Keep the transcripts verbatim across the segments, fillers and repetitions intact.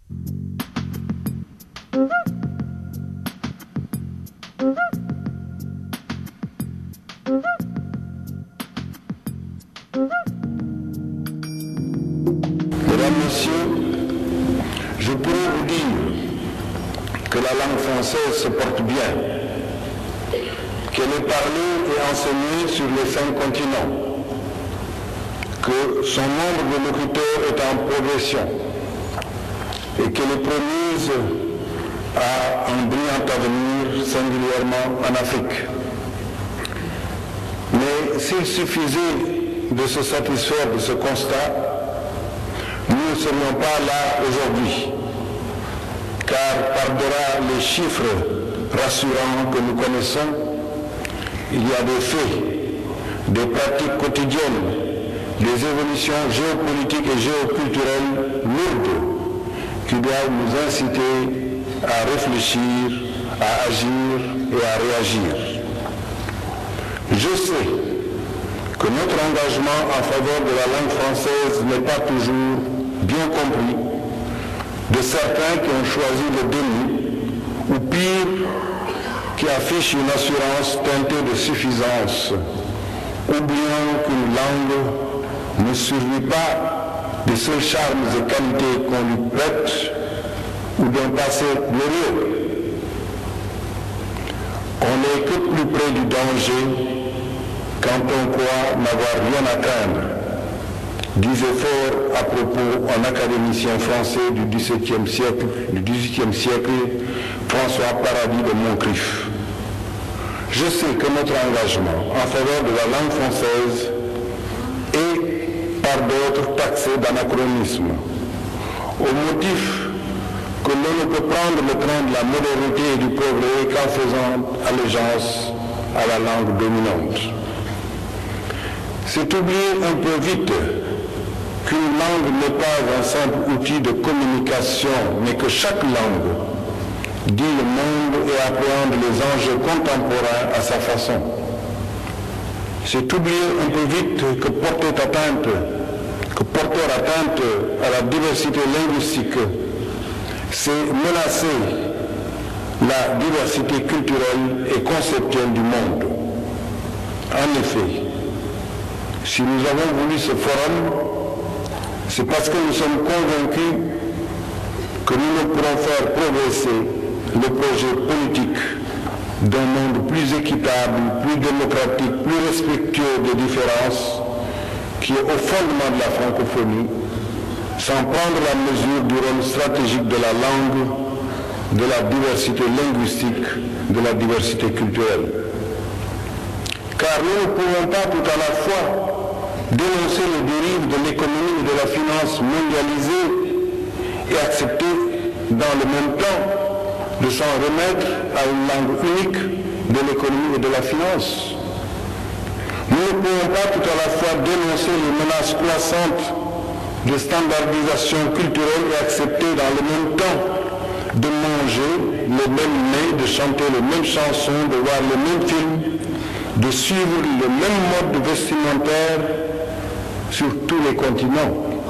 Mesdames, Messieurs, je pourrais vous dire que la langue française se porte bien, qu'elle est parlée et enseignée sur les cinq continents, que son nombre de locuteurs est en progression et qu'elle est promise à un brillant avenir, singulièrement en Afrique. Mais s'il suffisait de se satisfaire de ce constat, nous ne serions pas là aujourd'hui, car par-delà les chiffres rassurants que nous connaissons, il y a des faits, des pratiques quotidiennes, des évolutions géopolitiques et géoculturelles lourdes qui doivent nous inciter à réfléchir, à agir et à réagir. Je sais que notre engagement en faveur de la langue française n'est pas toujours bien compris de certains qui ont choisi le déni, ou pire, qui affichent une assurance teintée de suffisance, oubliant qu'une langue ne survit pas des seuls charmes et qualités qu'on lui prête ou d'un passé glorieux. On n'est que plus près du danger quand on croit n'avoir rien à craindre, disait fort à propos un académicien français du dix-septième siècle, du dix-huitième siècle, François Paradis de Moncrief. Je sais que notre engagement en faveur de la langue française est par d'autres taxé d'anachronisme, au motif que l'on ne peut prendre le train de la modernité et du progrès qu'en faisant allégeance à la langue dominante. C'est oublier un peu vite qu'une langue n'est pas un simple outil de communication, mais que chaque langue dit le monde et appréhende les enjeux contemporains à sa façon. C'est oublier un peu vite que porter atteinte, que porter atteinte à la diversité linguistique, c'est menacer la diversité culturelle et conceptuelle du monde. En effet, si nous avons voulu ce forum, c'est parce que nous sommes convaincus que nous ne pourrons faire progresser le projet politique d'un monde plus équitable, plus démocratique, plus respectueux des différences, qui est au fondement de la francophonie, sans prendre la mesure du rôle stratégique de la langue, de la diversité linguistique, de la diversité culturelle. Car nous ne pouvons pas tout à la fois dénoncer les dérives de l'économie et de la finance mondialisée et accepter dans le même temps de s'en remettre à une langue unique de l'économie et de la finance. Nous ne pouvons pas tout à la fois dénoncer les menaces croissantes de standardisation culturelle et accepter dans le même temps de manger les mêmes mets, de chanter les mêmes chansons, de voir les mêmes films, de suivre le même mode vestimentaire sur tous les continents.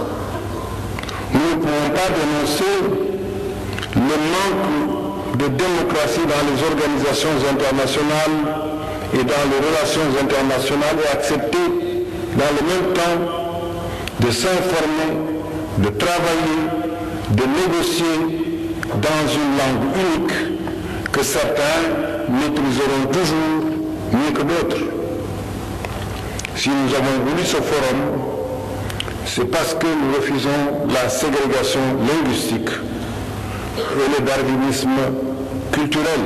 Nous ne pouvons pas dénoncer le manque de démocratie dans les organisations internationales et dans les relations internationales et accepter dans le même temps de s'informer, de travailler, de négocier dans une langue unique que certains maîtriseront toujours mieux que d'autres. Si nous avons voulu ce forum, c'est parce que nous refusons la ségrégation linguistique et le darwinisme culturel.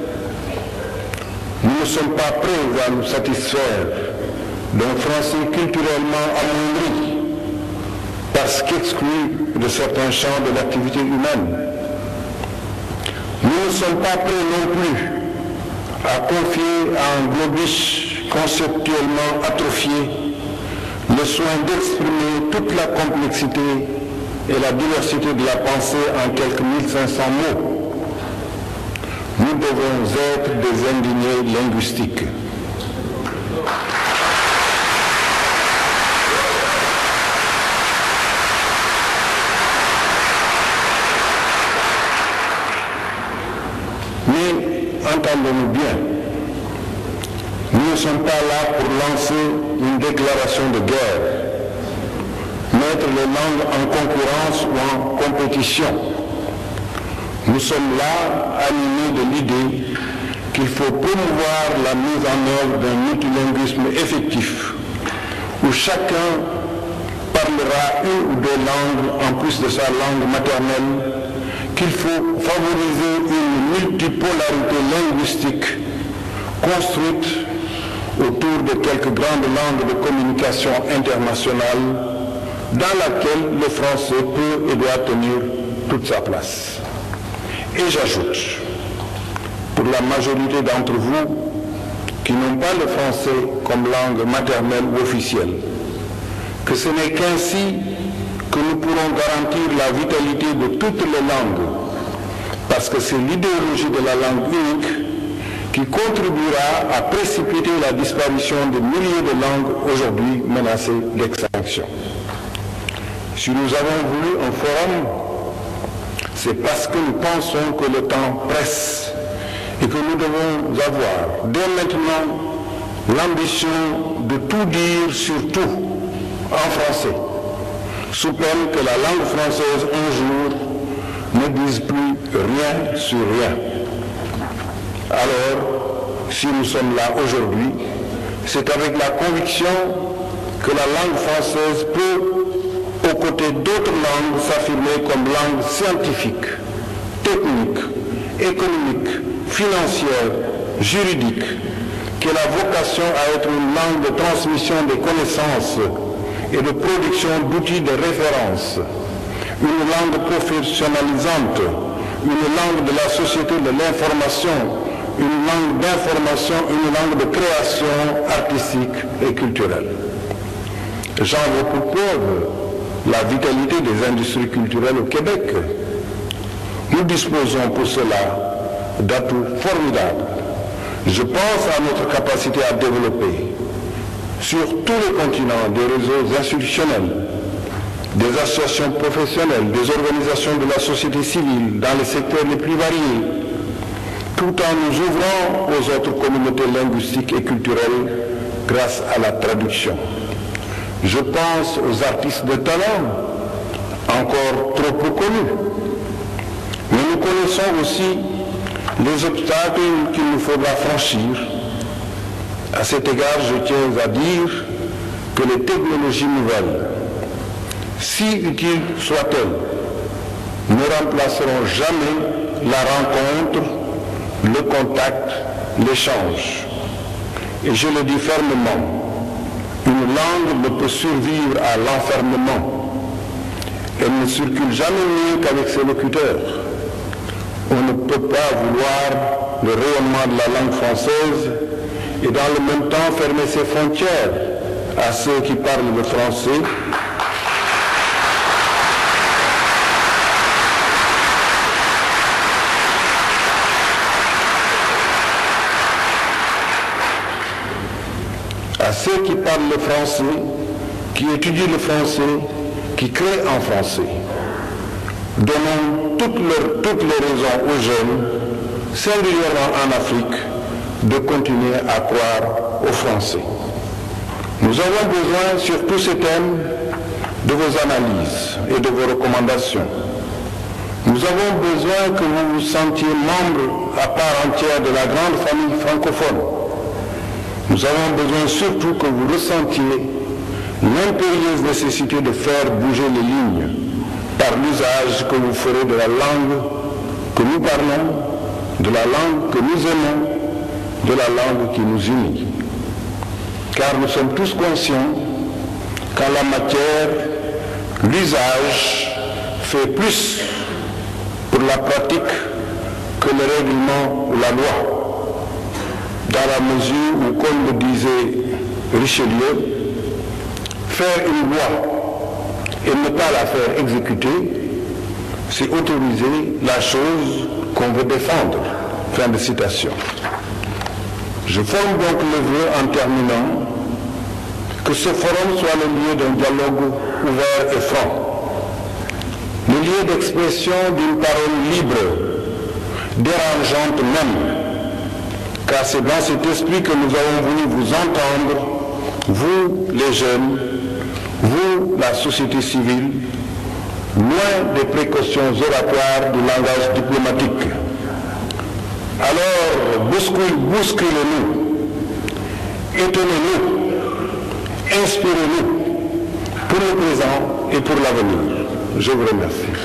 Nous ne sommes pas prêts à nous satisfaire d'un français culturellement amoindri parce qu'exclu de certains champs de l'activité humaine. Nous ne sommes pas prêts non plus à confier à un globish conceptuellement atrophié le soin d'exprimer toute la complexité et la diversité de la pensée en quelques mille cinq cents mots. Nous devons être des indignés linguistiques. entendons-nous bien, nous ne sommes pas là pour lancer une déclaration de guerre, mettre les langues en concurrence ou en compétition. Nous sommes là animés de l'idée qu'il faut promouvoir la mise en œuvre d'un multilinguisme effectif, où chacun parlera une ou deux langues en plus de sa langue maternelle, qu'il faut favoriser une multipolarité linguistique construite autour de quelques grandes langues de communication internationale dans laquelle le français peut et doit tenir toute sa place. Et j'ajoute, pour la majorité d'entre vous qui n'ont pas le français comme langue maternelle ou officielle, que ce n'est qu'ainsi que nous pourrons garantir la vitalité de toutes les langues, parce que c'est l'idéologie de la langue unique qui contribuera à précipiter la disparition de milliers de langues aujourd'hui menacées d'extinction. Si nous avons voulu un forum, c'est parce que nous pensons que le temps presse et que nous devons avoir dès maintenant l'ambition de tout dire sur tout en français, sous peine que la langue française un jour ne dise plus rien sur rien. Alors, si nous sommes là aujourd'hui, c'est avec la conviction que la langue française peut, aux côtés d'autres langues, s'affirmer comme langue scientifique, technique, économique, financière, juridique, qu'elle a vocation à être une langue de transmission des connaissances et de production d'outils de référence, une langue professionnalisante, une langue de la société de l'information, une langue d'information, une langue de création artistique et culturelle. J'en veux pour preuve la vitalité des industries culturelles au Québec. Nous disposons pour cela d'atouts formidables. Je pense à notre capacité à développer sur tous les continents des réseaux institutionnels, des associations professionnelles, des organisations de la société civile dans les secteurs les plus variés, tout en nous ouvrant aux autres communautés linguistiques et culturelles grâce à la traduction. Je pense aux artistes de talent, encore trop peu connus. Mais nous connaissons aussi les obstacles qu'il nous faudra franchir. À cet égard, je tiens à dire que les technologies nouvelles, si utiles soient-elles, ne remplaceront jamais la rencontre, le contact, l'échange. Et je le dis fermement, une langue ne peut survivre à l'enfermement. Elle ne circule jamais mieux qu'avec ses locuteurs. On ne peut pas vouloir le rayonnement de la langue française et dans le même temps fermer ses frontières à ceux qui parlent le français. À ceux qui parlent le français, qui étudient le français, qui créent en français. Donnons toutes, leurs, toutes les raisons aux jeunes, singulièrement en Afrique, de continuer à croire au français. Nous avons besoin, sur tous ces thèmes, de vos analyses et de vos recommandations. Nous avons besoin que vous vous sentiez membre à part entière de la grande famille francophone. Nous avons besoin surtout que vous ressentiez l'impérieuse nécessité de faire bouger les lignes par l'usage que vous ferez de la langue que nous parlons, de la langue que nous aimons, de la langue qui nous unit. Car nous sommes tous conscients qu'en la matière, l'usage fait plus pour la pratique que le règlement ou la loi. Dans la mesure où, comme le disait Richelieu, faire une loi et ne pas la faire exécuter, c'est autoriser la chose qu'on veut défendre. Fin de citation. Je forme donc le vœu en terminant que ce forum soit le lieu d'un dialogue ouvert et franc, le lieu d'expression d'une parole libre, dérangeante même, car c'est dans cet esprit que nous avons voulu vous entendre, vous les jeunes, vous la société civile, loin des précautions oratoires du langage diplomatique. Alors, bouscule, bousculez-nous, étonnez-nous, inspirez-nous pour le présent et pour l'avenir. Je vous remercie.